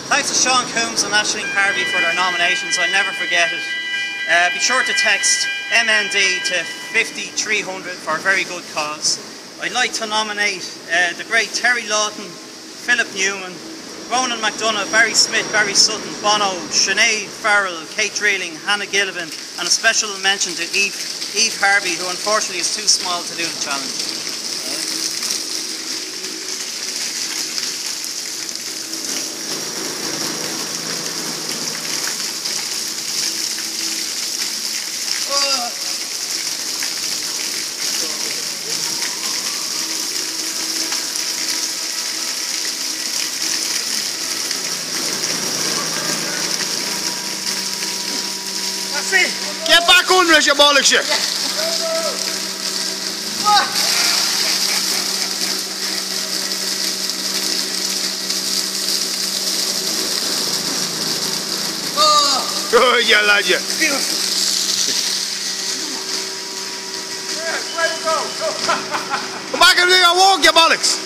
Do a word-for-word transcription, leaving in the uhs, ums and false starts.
Thanks to Sean Coombs and Aisling Harvey for their nominations. I'll never forget it. Uh, be sure to text M N D to fifty-three hundred for a very good cause. I'd like to nominate uh, the great Terry Lawton, Philip Newman, Ronan McDonough, Barry Smith, Barry Sutton, Bono, Sinead Farrell, Kate Dreeling, Hannah Gillivan, and a special mention to Eve, Eve Harvey, who unfortunately is too small to do the challenge. Get back under us, you bollocks, you! Good, you lad, you. Come back and do your walk, you bollocks!